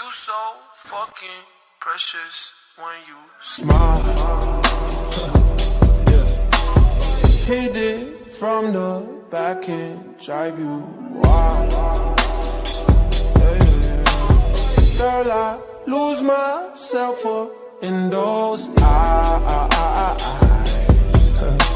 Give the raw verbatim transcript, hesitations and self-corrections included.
You so fucking precious when you smile. Yeah. Hit it from the back and drive you wild. Yeah, yeah, yeah. Girl, I lose myself up in those eyes.